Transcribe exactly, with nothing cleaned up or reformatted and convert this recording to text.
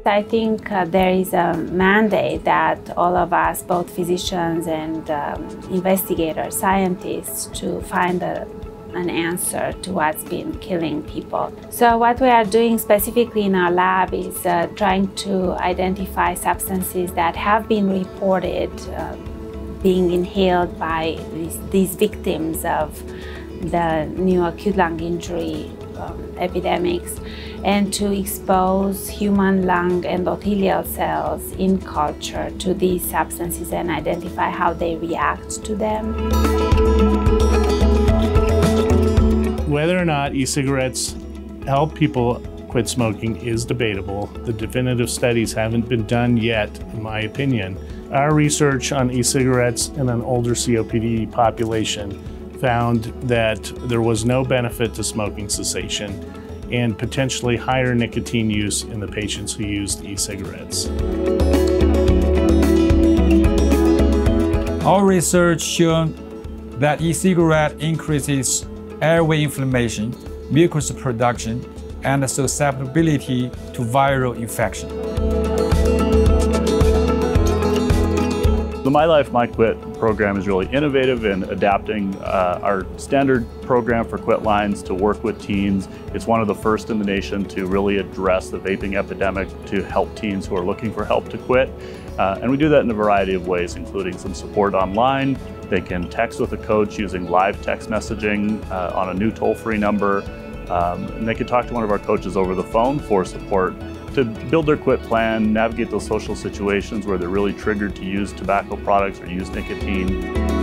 I think uh, there is a mandate that all of us, both physicians and um, investigators, scientists, to find a, an answer to what's been killing people. So what we are doing specifically in our lab is uh, trying to identify substances that have been reported uh, being inhaled by these, these victims of the new acute lung injury um, epidemics, and to expose human lung endothelial cells in culture to these substances and identify how they react to them. Whether or not e-cigarettes help people quit smoking is debatable. The definitive studies haven't been done yet, in my opinion. Our research on e-cigarettes in an older C O P D population found that there was no benefit to smoking cessation and potentially higher nicotine use in the patients who used e-cigarettes. Our research shown that e-cigarette increases airway inflammation, mucus production, and susceptibility to viral infection. The My Life, My Quit program is really innovative in adapting uh, our standard program for quit lines to work with teens. It's one of the first in the nation to really address the vaping epidemic, to help teens who are looking for help to quit. Uh, and we do that in a variety of ways, including some support online. They can text with a coach using live text messaging uh, on a new toll-free number. Um, and they can talk to one of our coaches over the phone for support to build their quit plan, navigate those social situations where they're really triggered to use tobacco products or use nicotine.